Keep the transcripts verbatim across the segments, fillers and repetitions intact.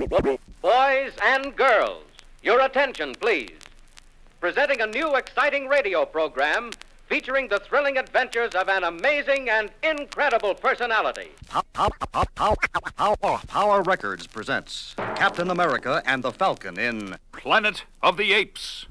Boys and girls, your attention, please. Presenting a new exciting radio program featuring the thrilling adventures of an amazing and incredible personality. Power Records presents Captain America and the Falcon in Planet of the Apes.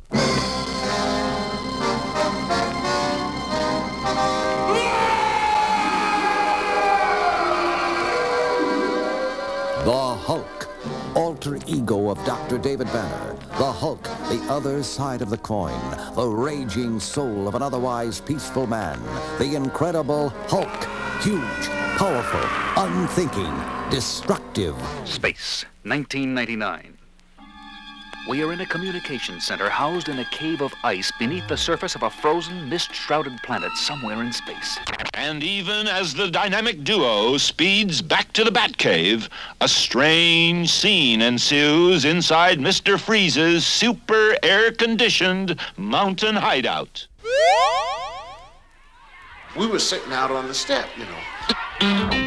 The Hulk, alter ego of Doctor David Banner. The Hulk, the other side of the coin. The raging soul of an otherwise peaceful man. The incredible Hulk. Huge, powerful, unthinking, destructive. Space, nineteen ninety-nine. We are in a communications center housed in a cave of ice beneath the surface of a frozen, mist-shrouded planet somewhere in space. And even as the dynamic duo speeds back to the Batcave, a strange scene ensues inside Mister Freeze's super air-conditioned mountain hideout. We were sitting out on the step, you know.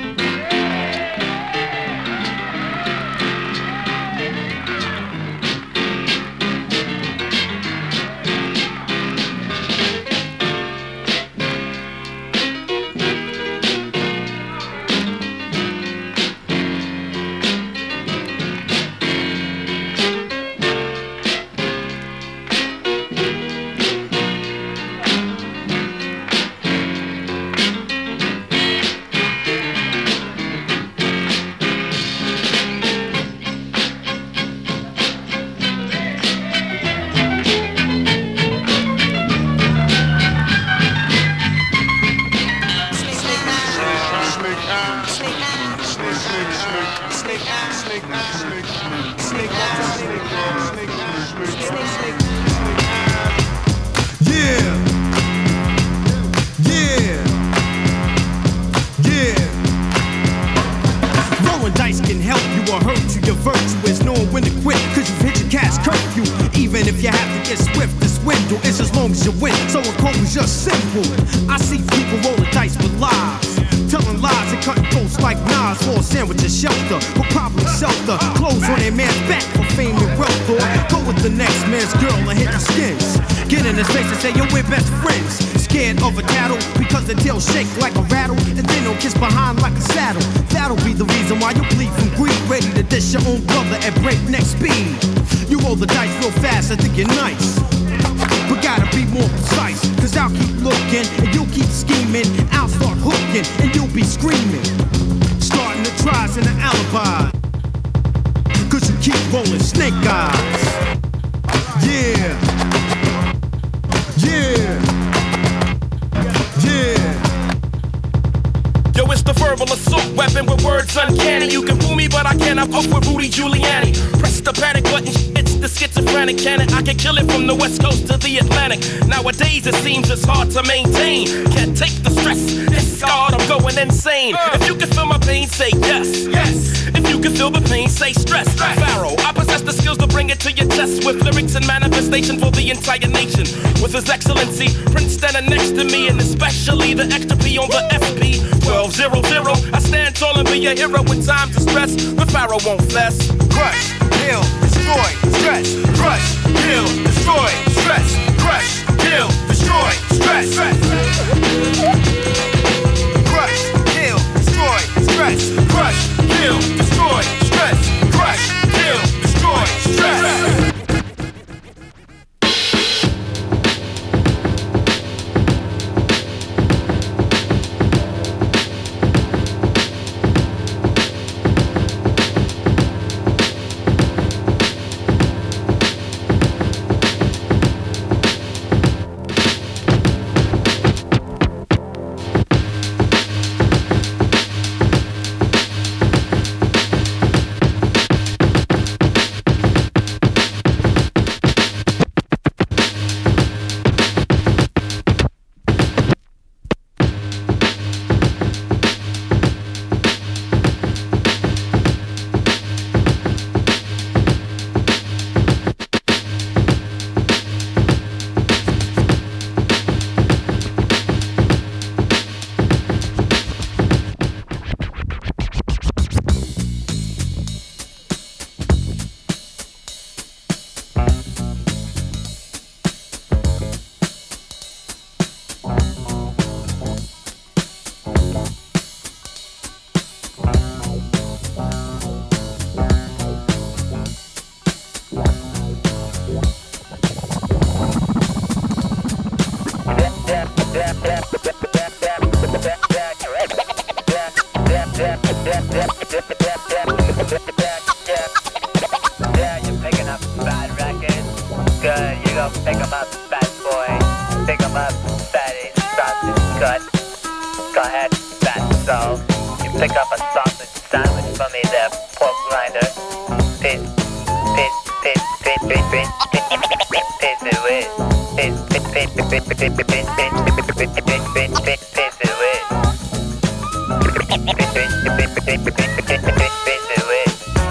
I see people rolling dice with lies, telling lies and cutting throats like knives for a sandwich and shelter, but probably shelter. Clothes on their man's back for fame and wealth, or go with the next man's girl and hit the skins. Get in his face and say, yo, we're best friends. Scared of a tattle because the tail shake like a rattle, and then they'll kiss behind like a saddle. That'll be the reason why you bleed from greed, ready to dish your own brother at breakneck speed. You roll the dice real fast and think you're nice, but gotta be more precise, cause I'll keep looking and you'll keep scheming. I'll start hooking and you'll be screaming, starting to tries in an alibi, cause you keep rolling snake eyes. Yeah, yeah, yeah. Yo, it's the verbal assault weapon with words uncanny. You can fool me, but I cannot fuck with Rudy Giuliani. Press the panic button, it's the schizophrenic cannon. I can kill it from the west coast to the Atlantic. Nowadays it seems it's hard to maintain. Can't take the stress, it's scarred, I'm going insane. If you can feel my pain, say yes. Yes. If you can feel the pain, say stress. Pharaoh, I possess the skills to bring it to your chest with lyrics and manifestation for the entire nation. With His Excellency, Prince standing next to me, and especially the extra P on the F P twelve zero zero. I stand tall and be a hero when time to stress. The Pharaoh won't fess. Crush, kill, destroy, stress. Crush, kill, destroy, stress. Crush, kill, destroy, stress. Crush, kill, destroy, stress. Crush, kill, destroy, stress. Crush, kill, destroy, stress. Yeah, you're picking up bad records. Good, you go pick 'em up, bad boy. Pick 'em up, fatty, sausage cut. Go ahead, fat soul. You pick up a sausage sandwich for me there, pork grinder. Piss, piss, piss, piss, piss, piss, piss it with. Piss, piss, piss, piss, piss, piss, piss, piss, piss, piss, piss, piss, piss it with. Piss, piss, piss, piss, piss, piss, piss, piss, piss it with.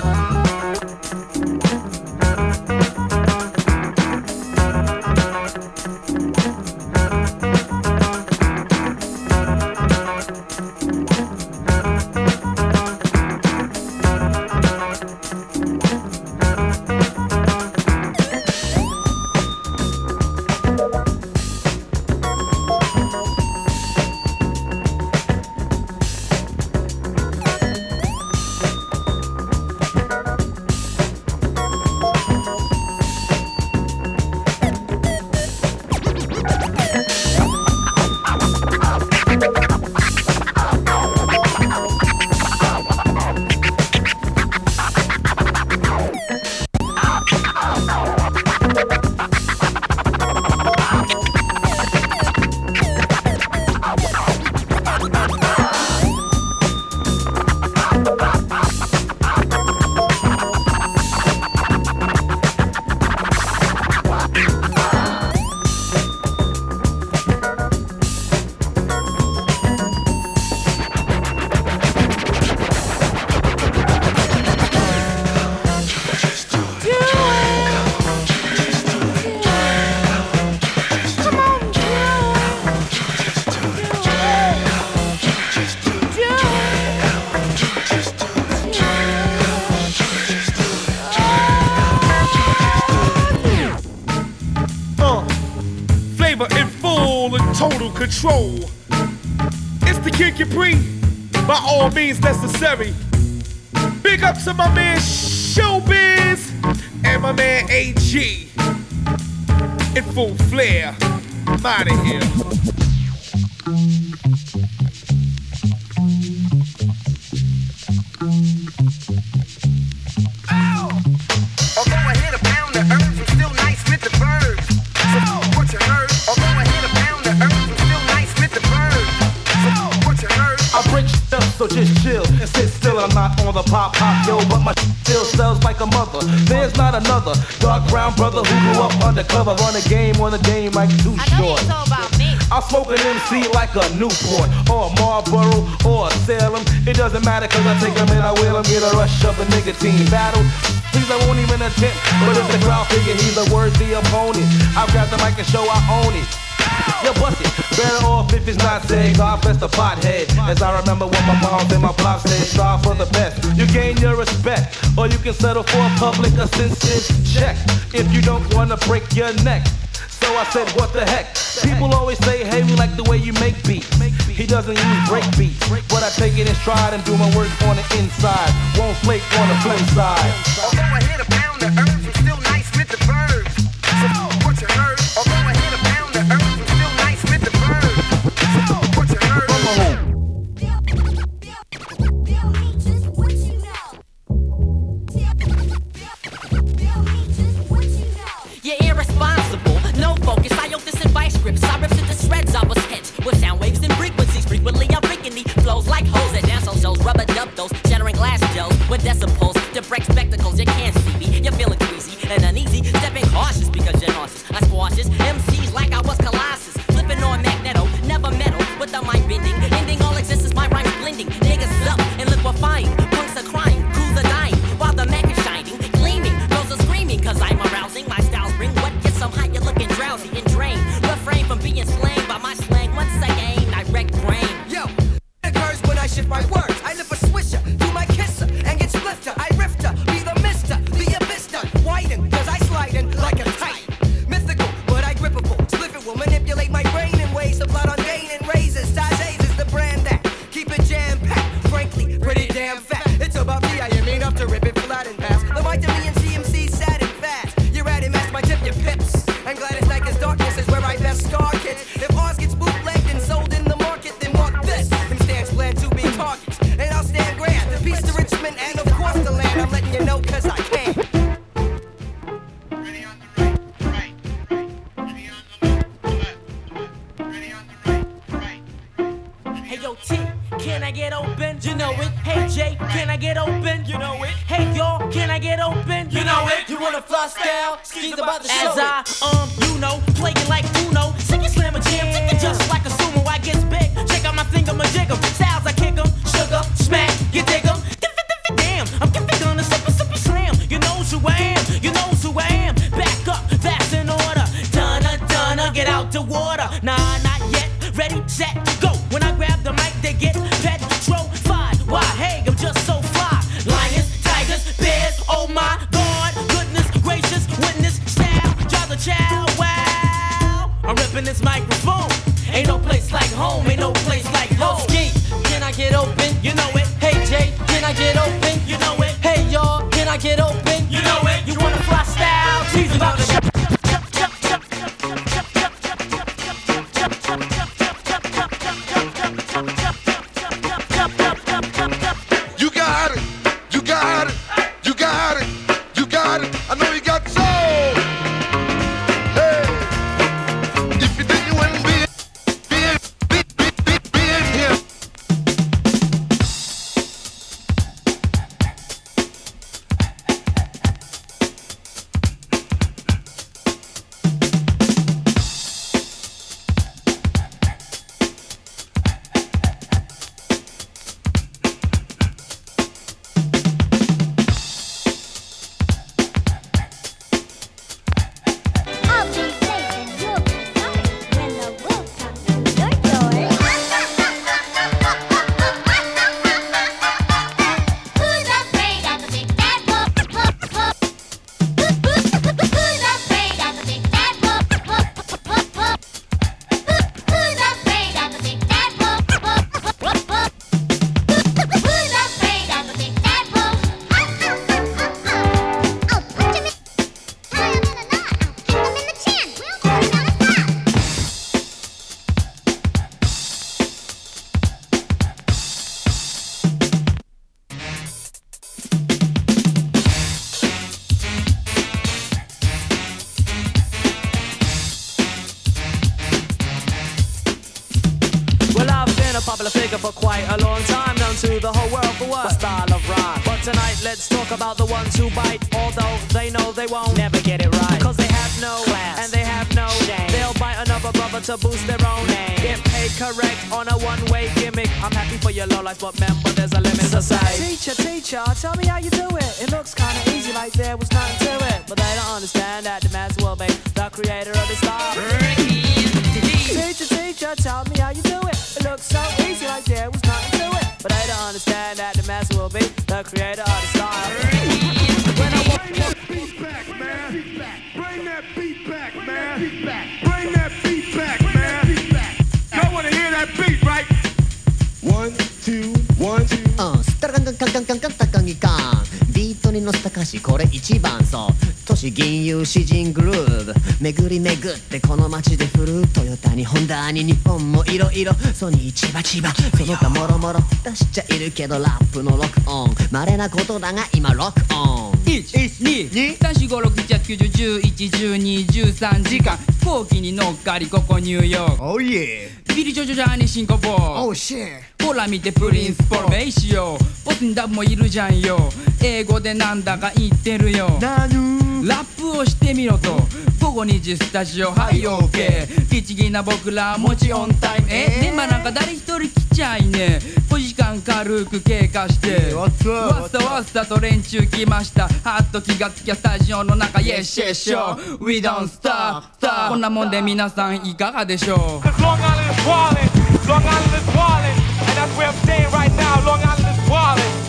Total control. It's the Kid Capri, by all means necessary. Big up to my man Showbiz and my man A G. In full flare. I'm out of here. So just chill and sit still. I'm not on the pop pop, yo, but my still sells like a mother. There's not another dark brown brother who grew up undercover. Run a game on a game like too short. I'll smoke an M C like a Newport or a Marlboro or a Salem. It doesn't matter cause I take them and I will them. Get a rush of a nicotine battle. Please, I won't even attempt. But if the crowd figure he's a worthy opponent, I've got the mic and show I own it. Yo, bust it. Better off if it's not said. God bless the pothead. As I remember what my mom and my pop said, strive for the best. You gain your respect, or you can settle for a public assistance check if you don't want to break your neck. So I said, what the heck? People always say, hey, we like the way you make beats. He doesn't use break beats, but I take it in stride and do my work on the inside. Won't flake on the flip side. Although I hit a pound of herbs, I'm still nice with the verbs. So what you heard? Although I hit a pound of herbs, I'm still nice with the verbs. So what you heard? You're irresponsible, no focus. I owe this advice scripts. I rips into shreds. I was hit with sound waves and frequencies. Frequently I'm breaking these flows like hoes at dance shows. Rubber dub those, shattering glass shells with decibels to break spectacles. Peace to Richmond and of course the land. I'm letting you know cause I can. Hey yo T, can I get open? You know it. Hey J, can I get open? You know it. Hey y'all, can I get open? You know it. You wanna fly style? Skis about to show it. As I, um, you know, playing like Uno. Sing it, slam a jam, take it just like a sumo. I get big, check out my finger, my jiggle. Styles I kick 'em, sugar, smack, you dig 'em. Damn, I'm giving gonna sip a sippy slam. You know who I am, you know who I am. Back up, that's in order. Dunna, dunna, get out the water. Nah, not yet. Ready, set, go. When I grab the mic, they get petrified. Why, hey, I'm just so fly. Lions, tigers, bears, oh my God. Goodness gracious, witness, style, drive the child, wow. I'm ripping this microphone. Ain't no place like home, ain't no place like home. Ski, can I get open? You know it. Hey Jay, can I get open? You know it. Hey y'all, can I get open? You know it. You wanna fly style? Tease about the You got it, you got it, you got it, you got it. I know you got soul. Hey, if you didn't, you wouldn't be, be, be, be, be, be in here. Popular figure for quite a long time, known to the whole world for what? A style of rhyme. But tonight let's talk about the ones who bite, although they know they won't never get it right. Cause they have no class and they have no shame. They'll bite another brother to boost their own name. Get paid correct on a one-way gimmick. I'm happy for your low life, but remember there's a limit to say. Teacher, teacher, tell me how you do it. It looks kinda easy like there was nothing to it. But they don't understand that the man's will be the creator of the style. Teacher, teacher, tell me how you do it. It looks so easy like there was nothing to it. But they don't understand that the master will be the creator of the style. When I walk Bring that beat back, man. Bring that beat back, man. Bring that beat back, man. Y'all wanna hear that beat, right? One, two, one, two. うん、スタラカンカンカンカンカンカンカンカンカンビートに乗せた歌詞これ一番そう都市銀融詩人グルーブ巡り巡ってこの街で振るトヨタにホンダに日本もいろいろソニー千葉千葉その他もろもろ出しちゃいるけどラップのロックオン稀なことだが今ロックオンいち、に、さん、よん、ご、ろく、なな、きゅう、じゅう、じゅういち、じゅうに、じゅうさんじかん飛行機に乗っかりここニューヨーク Oh yeah ビリジョジョジャーニシンガポー Oh shit ほら見てプリンスポロメイシよボスにダブもいるじゃんよ英語でなんだか言ってるよラップをしてみろと午後にじスタジオはいオーケー律儀な僕らもちオンタイムえ電話なんか誰一人来ちゃいねごじかん軽く経過してわっさわっさわっさと連中来ましたはっと気がつきゃスタジオの中イエッシェッショ We don't stop stop こんなもんで皆さんいかがでしょう Cause Long Island is wildin', Long Island is wildin', and that's where I'm staying right now, Long Island is wildin'.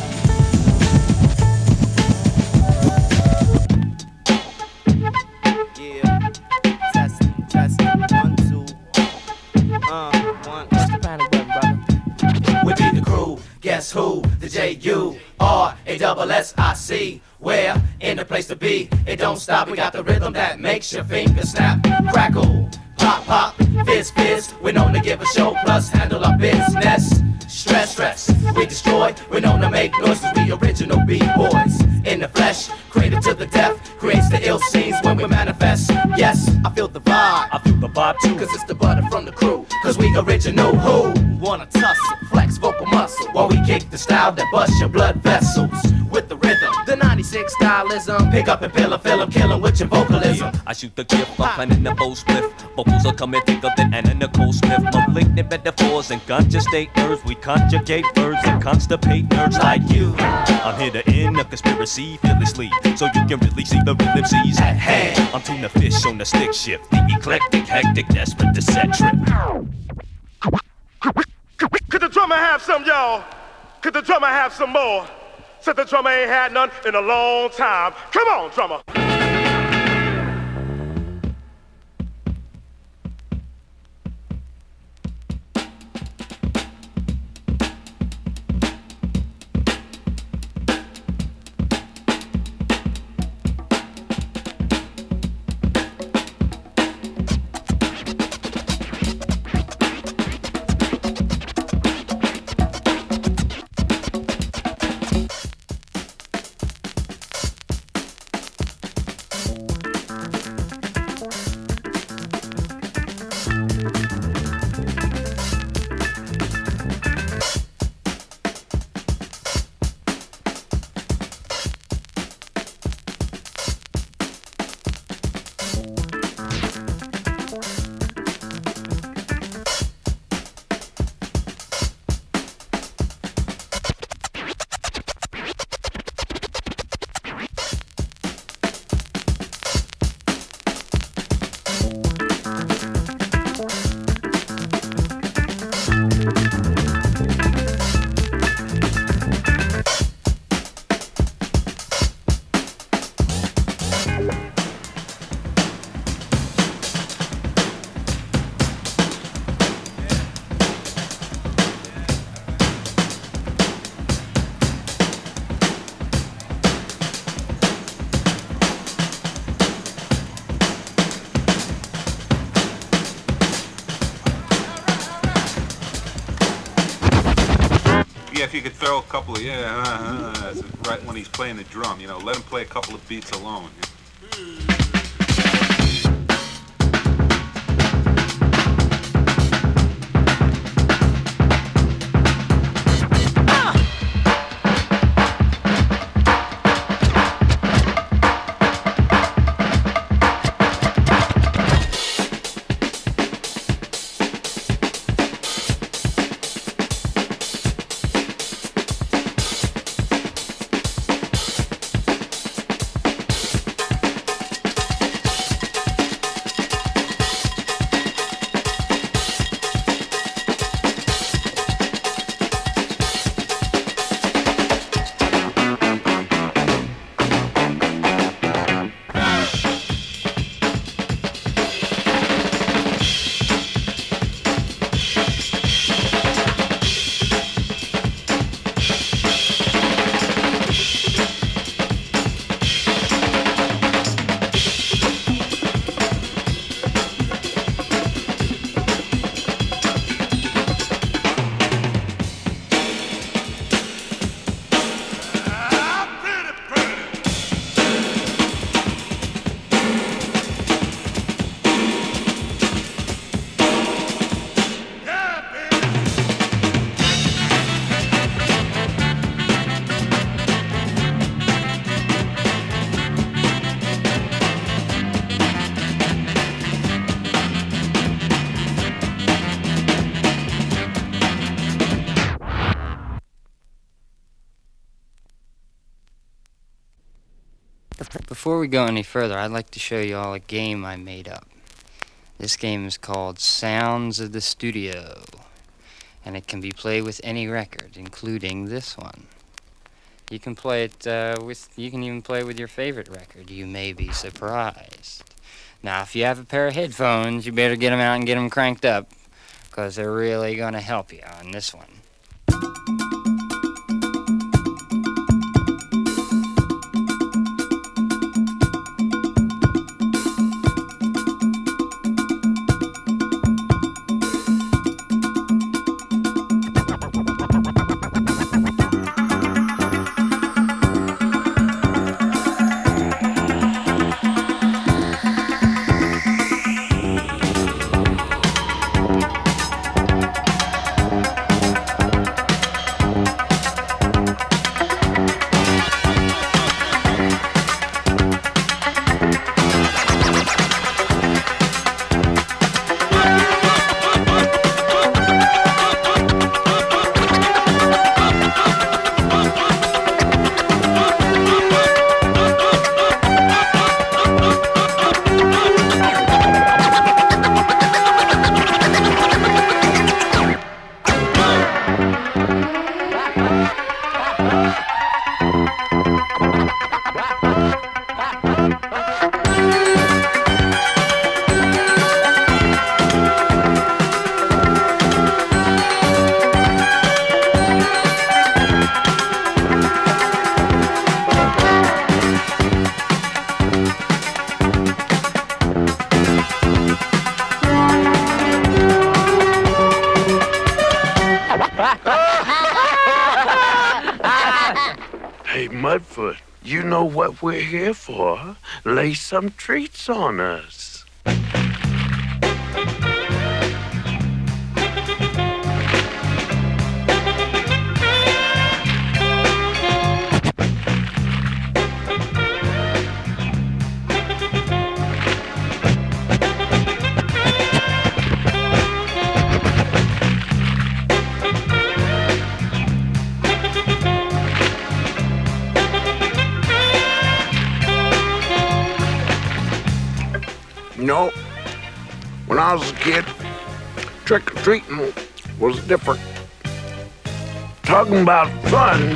Yeah, testing, testing, one, two, uh, one, what's the panic button, brother? We be the crew, guess who? The J U R A S S I C. Where? In the place to be. It don't stop, we got the rhythm that makes your fingers snap, crackle. pop, pop, fizz, fizz. We're known to give a show, plus handle our business. Stress, stress, we destroy. We're known to make noises, we original B-boys. In the flesh, created to the death, creates the ill scenes when we manifest. Yes, I feel the vibe, I feel the vibe too, cause it's the butter from the crew, cause we original who wanna tussle, flex vocal muscle, while we kick the style that busts your blood vessels. With the rhythm, the ninety-six stylism, pick up and fill a film, kill 'em with your vocalism. I shoot the gift, I'm planning the bow spliff. Vocals are coming thicker than Anna Nicole Smith. Malignant metaphors and ganja state nerves. We conjugate verbs and constipate nerves like you. I'm here to end a conspiracy fearlessly, so you can really see the real M Cs at hand. I'm tuna fish on the stick shift, the eclectic, hectic, desperate to set trip. Could the drummer have some, y'all? Could the drummer have some more? Said the drummer ain't had none in a long time. Come on, drummer. If you could throw a couple of, yeah, uh, uh, right when he's playing the drum, you know, let him play a couple of beats alone. Before we go any further, I'd like to show you all a game I made up. This game is called Sounds of the Studio, and it can be played with any record, including this one. You can play it uh, with, you can even play with your favorite record. You may be surprised. Now, if you have a pair of headphones, you better get them out and get them cranked up, because they're really going to help you on this one. Hey, Mudfoot, you know what we're here for. Lay some treats on us. You know, when I was a kid, trick-or-treating was different. Talking about fun,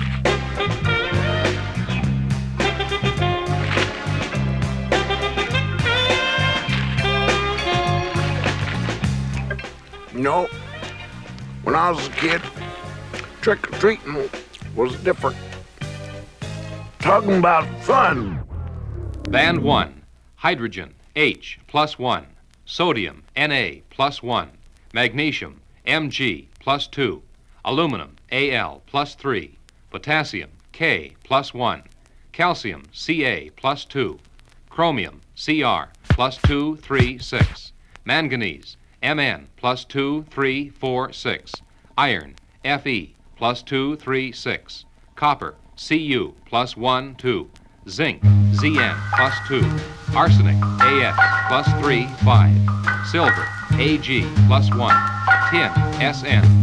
you know, when I was a kid, trick-or-treating was different. Talking about fun. Band one, hydrogen, H plus one, sodium, Na plus one, magnesium, Mg plus two, aluminum, Al plus three, potassium, K plus one, calcium, Ca plus two, chromium, Cr plus two, three, six, manganese, Mn plus two, three, four, six, iron, Fe plus two, three, six, copper, Cu plus one, two, zinc, Zn plus two, arsenic, Af plus three, five, silver, Ag plus one, tin, Sn.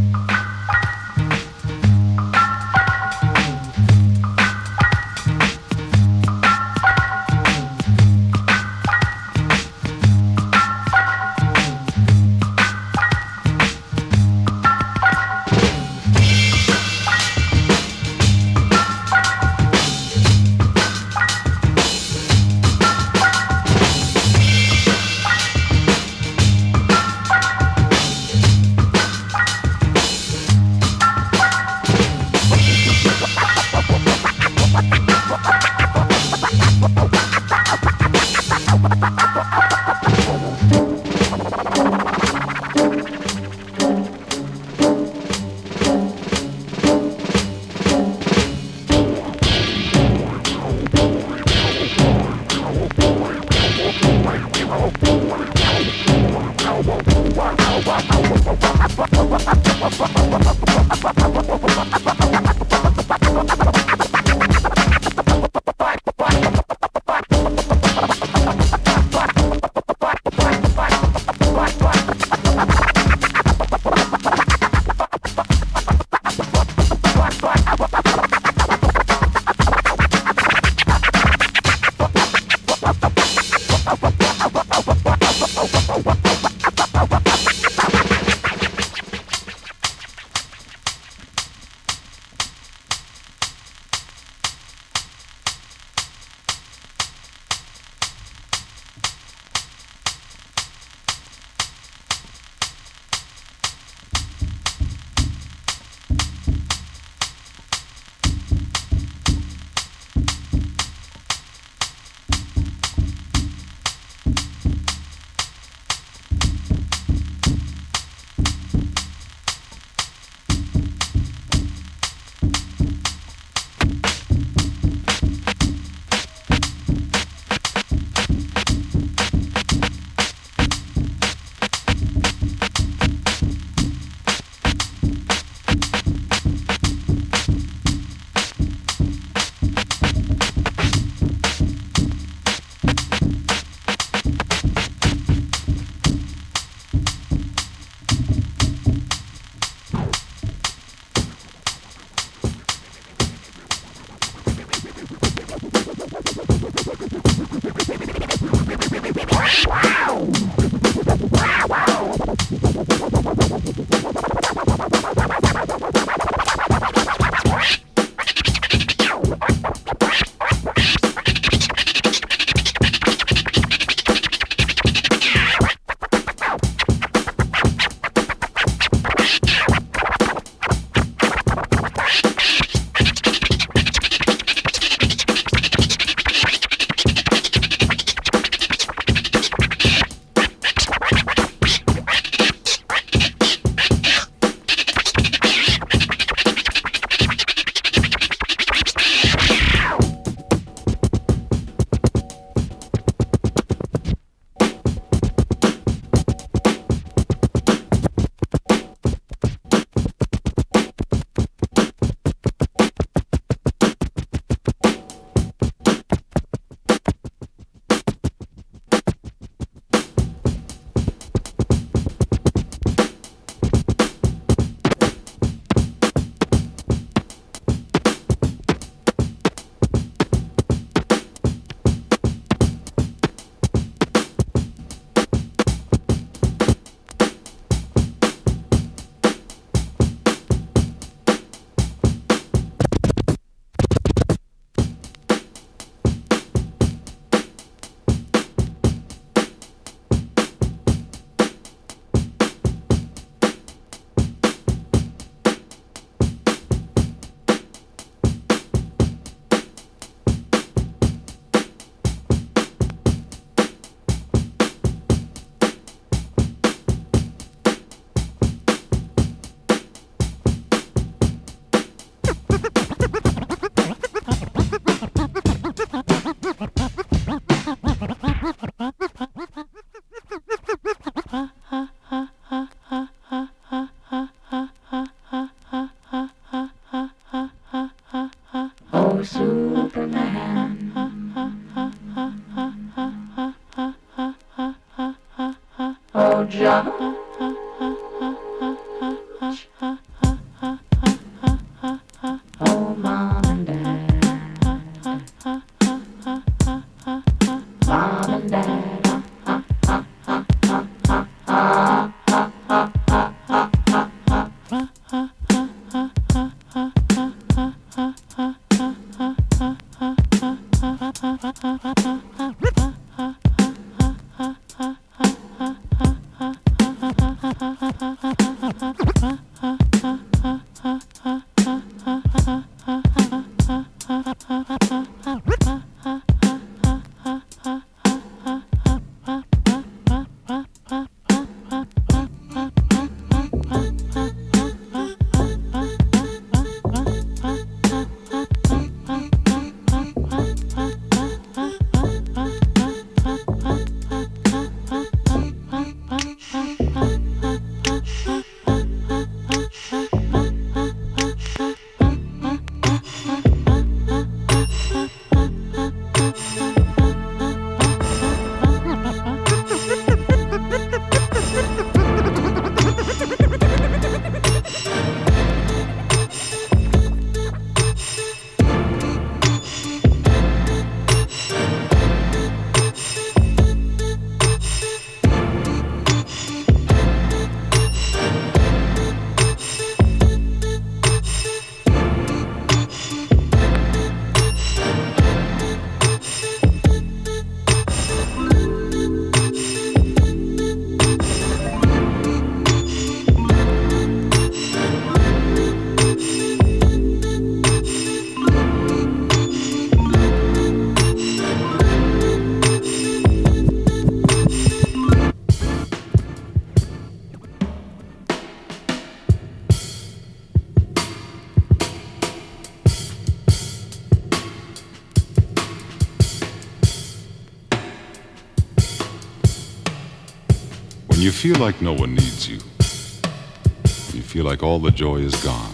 When you feel like no one needs you, when you feel like all the joy is gone,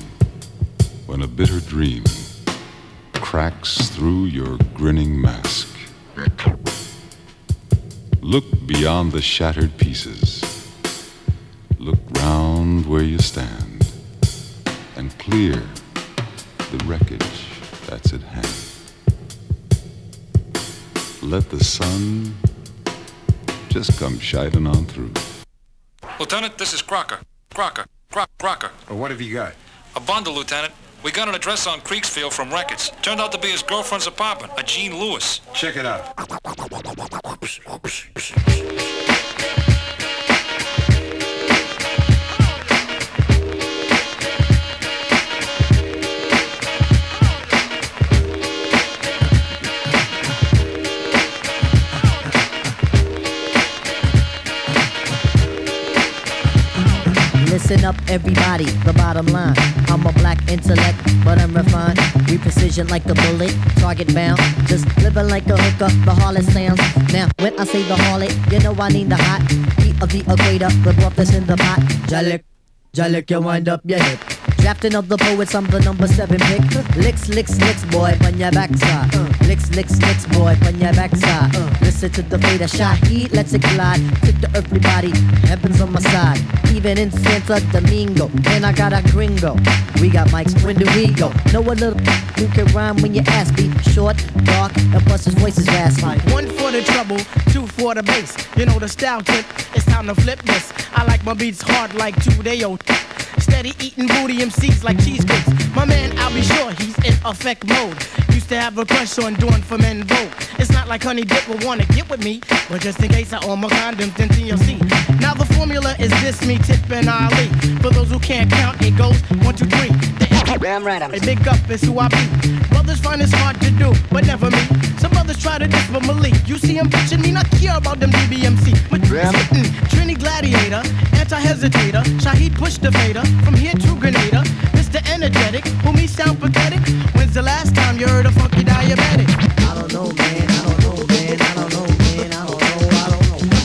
when a bitter dream cracks through your grinning mask, look beyond the shattered pieces. Look round where you stand and clear the wreckage that's at hand. Let the sun just come shining on through. Lieutenant, this is Crocker. Crocker. Croc Crocker. Well, what have you got? A bundle, Lieutenant. We got an address on Creeksfield from records. Turned out to be his girlfriend's apartment, a Jean Lewis. Check it out. Listen up, everybody, the bottom line. I'm a black intellect, but I'm refined. We precision like a bullet, target bound. Just living like a hooker, the harlot sounds. Now, when I say the harlot, you know I need the hot heat of the equator, the broth that's in the pot. Jalik, Jalik, you wind up your hip. Drafting of the poets, I'm the number seven pick. Licks, licks, licks, boy, on your backside. Uh, licks, licks, licks, boy, on your backside. Uh, listen to the fader shot, heat, let's it glide. Took the earthly body, heaven's on my side. Even in Santo Domingo, and I got a gringo. We got mics, when do we go? Know a little who can rhyme when your ass be short, dark, and plus his voice is raspy. One for the trouble, two for the bass. You know the style tip, it's time to flip this. I like my beats hard like two-day-old. Steady eating booty M Cs like cheesecakes. My man, I'll be sure he's in effect mode. Used to have a crush on doing for men vote. It's not like Honey Dip will wanna get with me, but just in case I own my condoms, then T L C. Now the formula is this, me, Tip, and Ali. For those who can't count, it goes one, two, three. Damn right, I'm a big up is who I be. Brothers find it's hard to do, but never me. Some brothers try to diss but Malik. You see him bitching me, not care about them D B M C. But spittin', Trini Gladiator, anti-hesitator, Shaheed push the fader, from here to Grenada. Mister Energetic, who me sound pathetic. When's the last time you heard a funky diabetic? I don't know, man, I don't know, man, I don't know, man, I don't know, I don't know.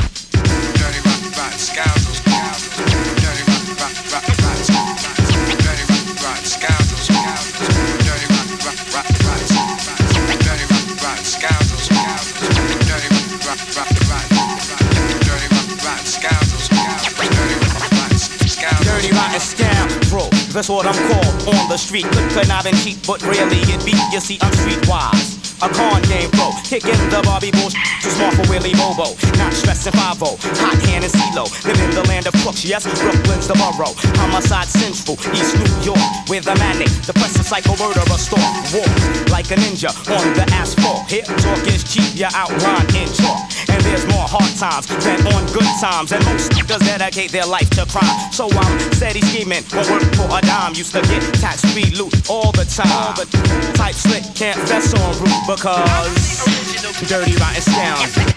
Dirty rock, rock, scoundrels, dirty rock, rock, rock, rock, dirty rock, rock, scoundrels, dirty rock, rock, rock, rock, dirty rock, rock, scoundrels, dirty rock, rock, rock, rock, dirty rock, rock, scoundrels, dirty rock, rock, scoundrels. Dirty rock and scoundrel, that's what I'm called. on the street. Could connive and cheat, but rarely get beat. You see, I'm streetwise. A con game pro, kicking the Bobby Bull, too smart for Willie Bobo. Not stressing five oh, hot hand and CeeLo. Live in the land of crooks, yes, Brooklyn's the borough. Homicide sinful, East New York, with a manic, depressive psycho murderer stalk. Walk like a ninja on the asphalt. Here, talk is cheap, you outline in chalk. And there's more hard times than on good times. And most niggas dedicate their life to crime. So I'm steady scheming, won't work for a dime. Used to get tax-free loot all the time. All the type slick, can't fess on route. Because dirty, rotten scoundrel.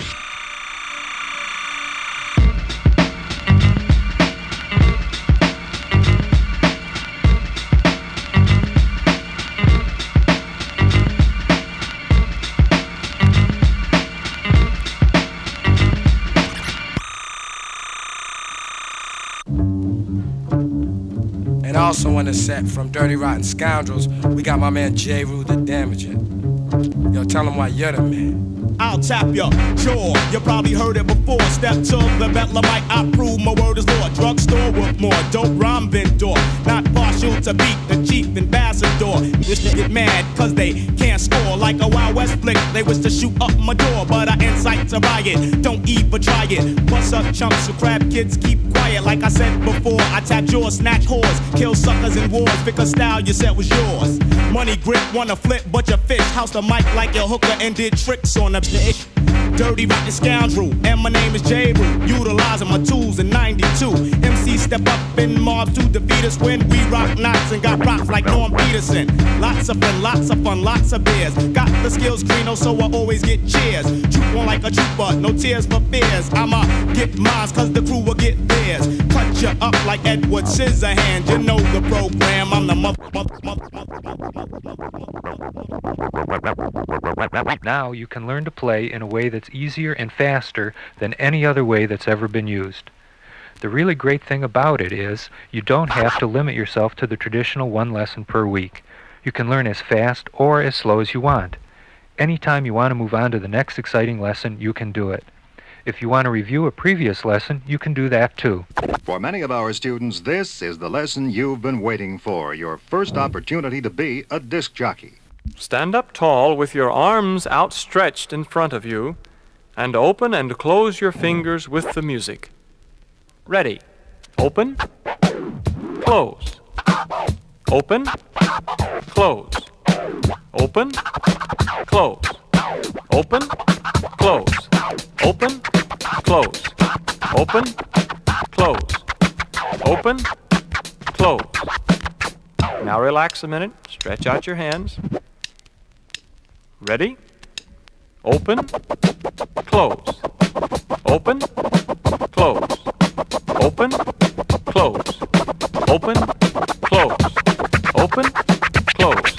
And also on the set from Dirty Rotten Scoundrels, we got my man J. Rue the Damaging. Yo, tell him why you're the man. I'll tap your jaw. You probably heard it before. Step to the Bethlehemite, I prove my word is law. Drugstore with more dope rhyme vendor. Not partial to beat the chief ambassador. Wish to get mad cause they can't score. Like a Wild West flick, they wish to shoot up my door. But I incite to buy it, don't even try it. Bust up chunks so crab kids keep quiet. Like I said before, I tap jaws, snatch whores. Kill suckers in wars, pick a style you said was yours. Money grip, wanna flip, but you fish. House the mic like your hooker and did tricks on the bitch. Dirty rotten scoundrel, and my name is J. Rue. Utilizing my tools in ninety-two. M Cs step up in mobs to defeat us when we rock knots and got props like Norm Peterson. Lots of fun, lots of fun, lots of beers. Got the skills Greeno, so I always get cheers. Troop on like a trooper, no tears for fears. I'ma get mines cause the crew will get theirs. Cut you up like Edward Scissorhands. You know the program, I'm the mother. Now you can learn to play in a way that's easier and faster than any other way that's ever been used. The really great thing about it is you don't have to limit yourself to the traditional one lesson per week. You can learn as fast or as slow as you want. Anytime you want to move on to the next exciting lesson, you can do it. If you want to review a previous lesson, you can do that too. For many of our students, this is the lesson you've been waiting for, your first opportunity to be a disc jockey. Stand up tall with your arms outstretched in front of you, and open and close your fingers with the music. Ready. Open, close. Open, close. Open, close. Open, close. Open, close. Open, close. Open, close. Now relax a minute. Stretch out your hands. Ready? Open, close. Open, close. Open, close. Open, close. Open, close.